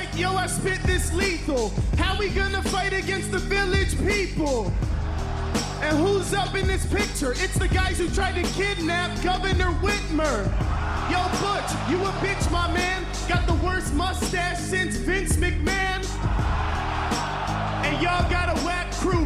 yo, I spit this lethal. How we gonna fight against the village people? And who's up in this picture? It's the guys who tried to kidnap Governor Whitmer. Yo, Butch, you a bitch, my man. Got the worst mustache since Vince McMahon.